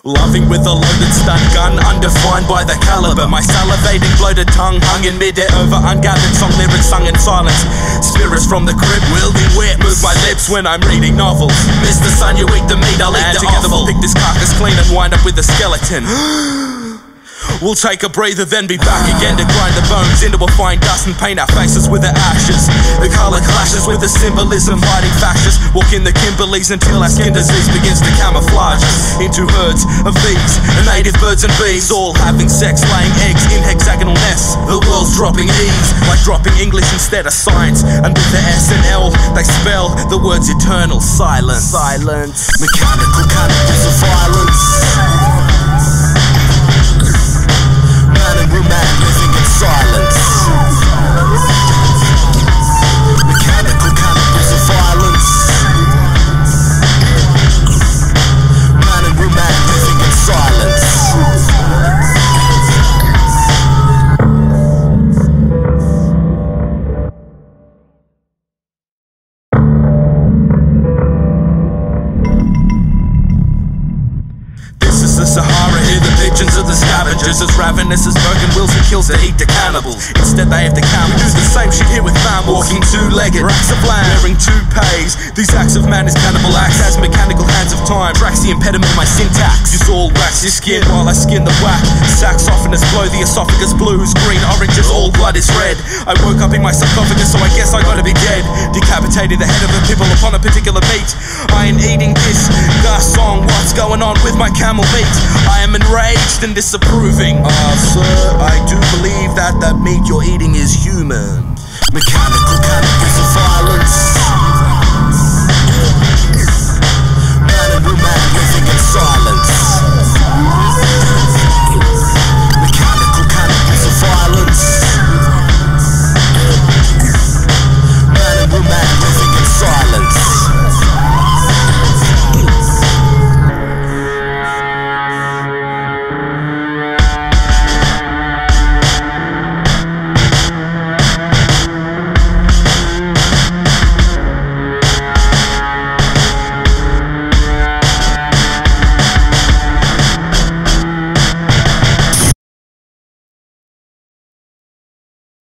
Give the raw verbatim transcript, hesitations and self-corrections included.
Loving with a loaded stun gun, undefined by the caliber. My salivating bloated tongue hung in midair over ungathered song lyrics sung in silence. Spirits from the crib wielding whip move my lips when I'm reading novels. Mister Sun, you eat the meat, I'll eat the together offal. We'll pick this carcass clean and wind up with a skeleton. We'll take a breather, then be back again to grind the bones into a fine dust and paint our faces with the ashes. The colour clashes with the symbolism, hiding fascists. Walk in the Kimberleys until our skin disease begins to camouflage us into herds of these, and native birds and bees, all having sex, laying eggs in hexagonal nests. The world's dropping ease, like dropping English instead of science. And with the S and L, they spell the words eternal silence. Silence. Mechanical cannabis of violence. Living in silence. Mechanical cannabis of violence. Man and woman living in silence. This is the Sahara, here the pigeons are the scavengers, as ravenous as broken wills and kills to eat the cannibals. Instead they have the camels. We do the same shit here with mammals, walking two-legged racks of land, wearing toupees. These acts of man is cannibal acts as mechanical hands of time. Tracks the impediment of my syntax. Use all wax your skin while I skin the whack. Saxophones blow the esophagus blues. Green oranges, all blood is red. I woke up in my sarcophagus, so I guess I gotta be dead. Decapitated the head of a pibble upon a particular beat. I ain't eating this garçon, what's going on with my camel meat? I am enraged and disapproving. Ah, uh, sir, I do believe that that meat you're eating is human. Mechanical